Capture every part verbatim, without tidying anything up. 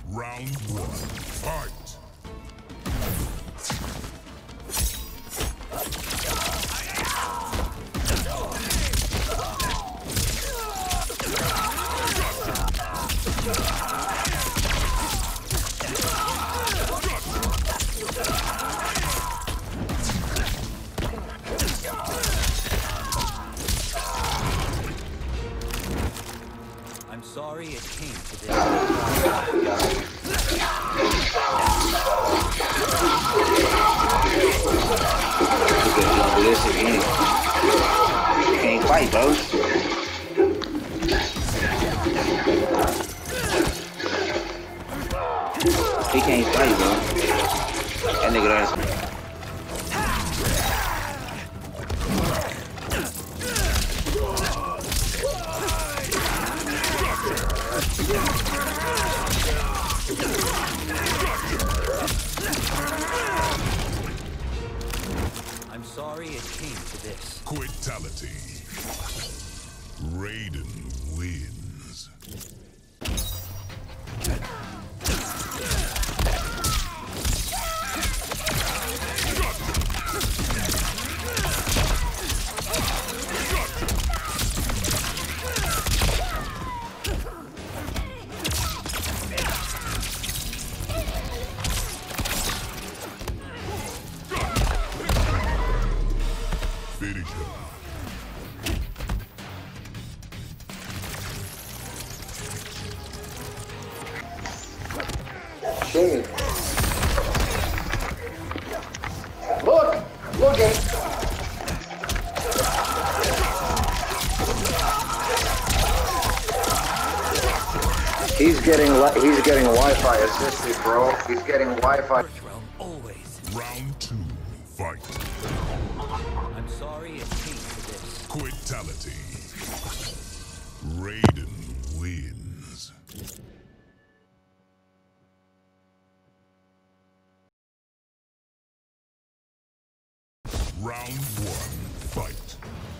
Round one, fight! I'm sorry it came to this. Do this again. You can't fight, bro. He can't fight, bro. That nigga does. I'm sorry it came to this. Quitality. Raiden wins. Finish him. Shimmy. Look! Look at He's getting he's getting Wi-Fi assisted, bro. He's getting Wi-Fi. Realm always. Round two, fight. I'm sorry it came to this. Quitality. Raiden wins. Round one, fight.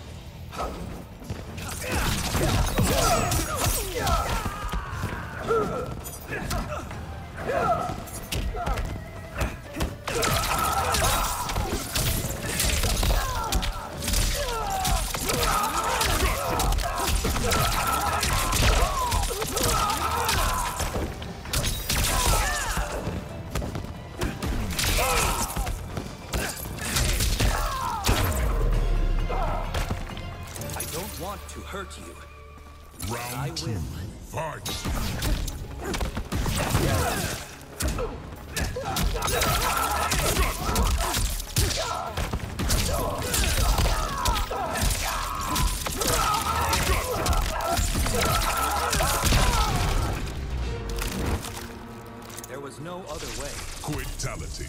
I don't want to hurt you. Round I two, will. fight. There was no other way. Quitality.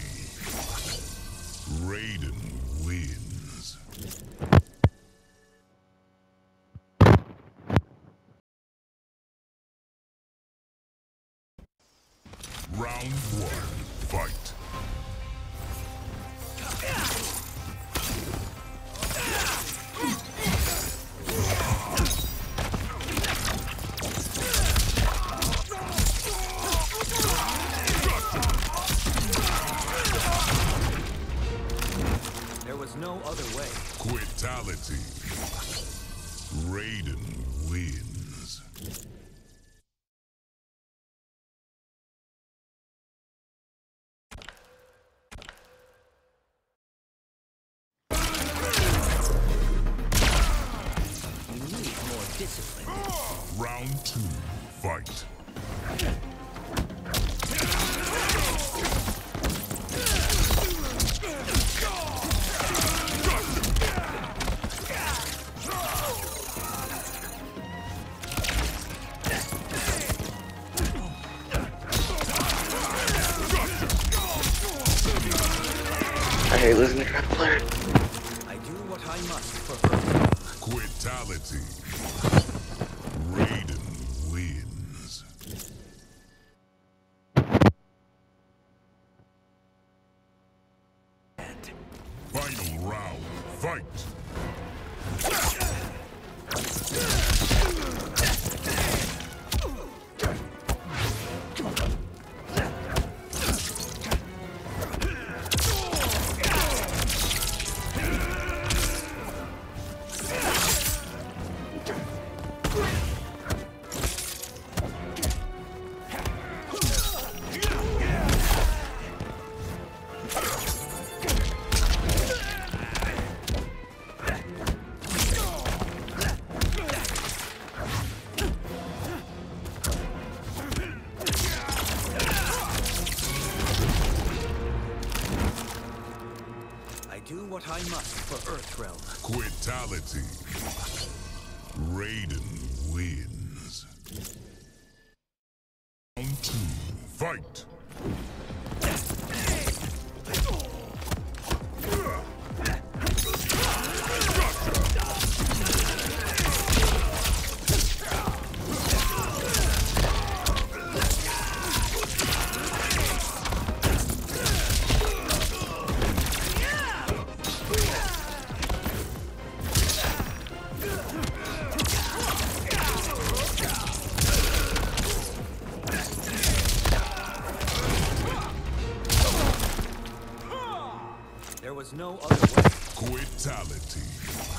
Raiden wins. Round one, fight. There was no other way. Quitality. Raiden wins. You need more discipline. Round two, fight. I hate listening to crap player. I do what I must for her. Quitality. Raiden wins. Final round, fight. do what I must for Earthrealm. Quitality. Raiden wins. Round two, fight! There was no other way. Quitality.